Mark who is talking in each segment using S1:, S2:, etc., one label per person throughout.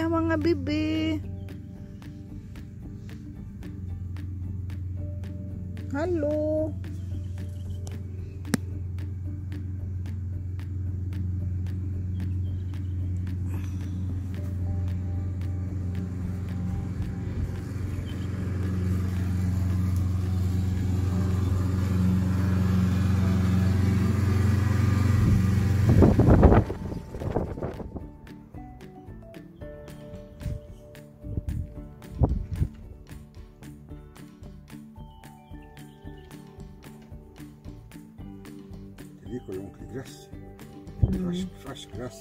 S1: mga bibi. Halo.
S2: Dico anche grass. Fresh grass.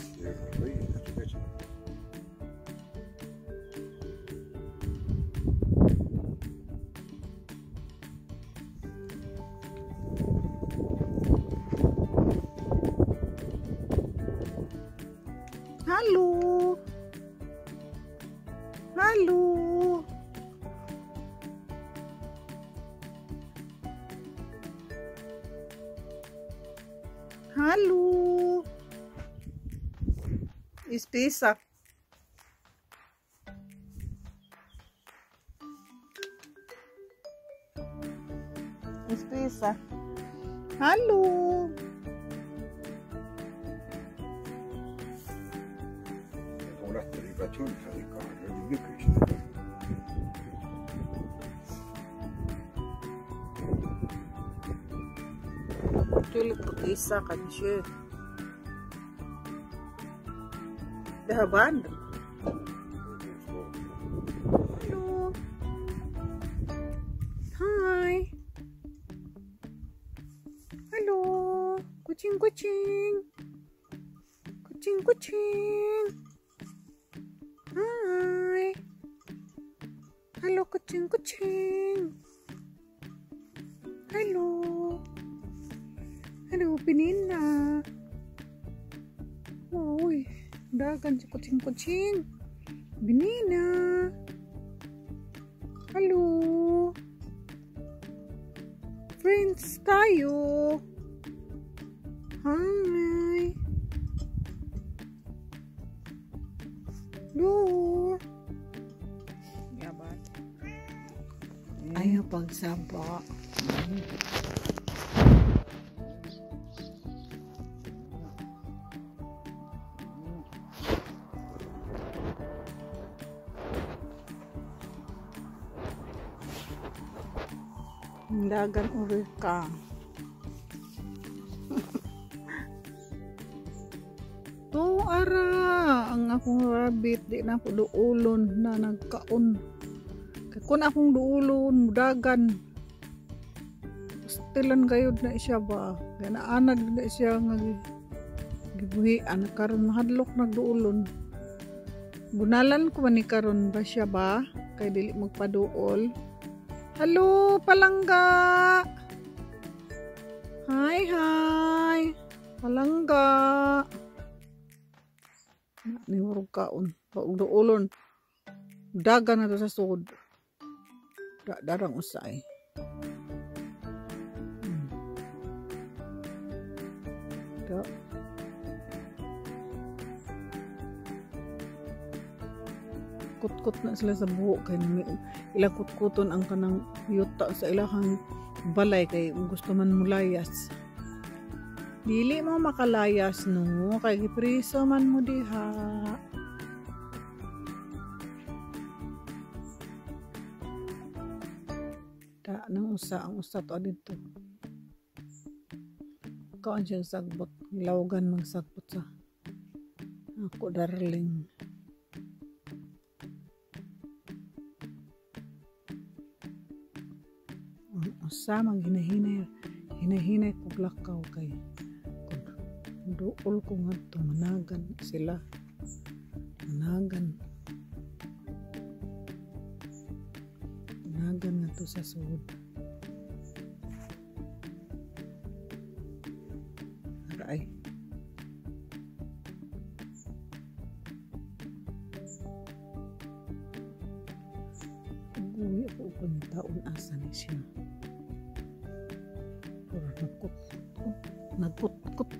S1: Halo. Halo. Halo. Ispisak. Ispisak. Halo.
S2: Hon lätte riva tull för det kan det mycket.
S1: Tulik ko isa kansiyo. Dahaban. Hello. Hi. Hello. Kucing kucing. Kucing kucing. Hi. Halo kucing kucing. Halo. Halo, Pinina. Uy, dagan si kucing-kucing. Pinina. Halo. Friends tayo. Hi. Hello. Yabat. Ayaw pagsaba. Dagan uri ka. To ara ang akong rabbit di na po duulon na nagkaon. Kung akong duulon dagan. Stilan gayud na siya ba. Ganaanad na siya nga gibuhian karon mahadlok nagduulon. Bunalan ko man ni karon ba siya ba kay dili magpaduol. Halo, palangga. Hi, hi. Palangga. Ni hurog kaon. Paugduulon. Dagan na to sa sud. Darang usay. Da. Kut-kut na sila sa buhok kay ilang kut-kuton ang kanang yuta sa ilahang balay kay gusto man mulayas. Dili mo makalayas no kay gipriso man mo diha. Ta nang usa ang usa to dito. Kaon siyang sagbot, lawgan magsagbot sa ako darling. Usa mang hinahinay ko lakaw kay duol ko ngadto managan sila managan nga to sa sud aray uwi ako panitaon asa ni siya. Nagkut-kut.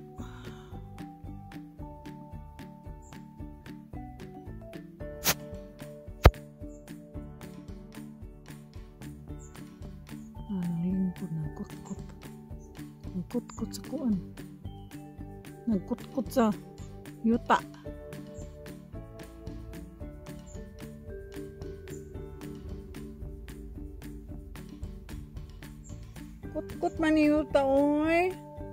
S1: Nagkutkot. Nagkutkot sa kuan. Nagkutkot sa yuta. Kutkot man yung yuta, oy.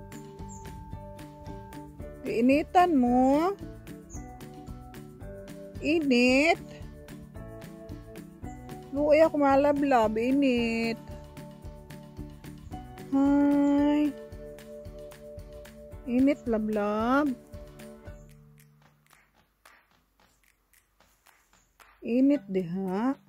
S1: Initan mo. Init. Luoy ako malablab. Init. Hi. Init lablab. Init diha.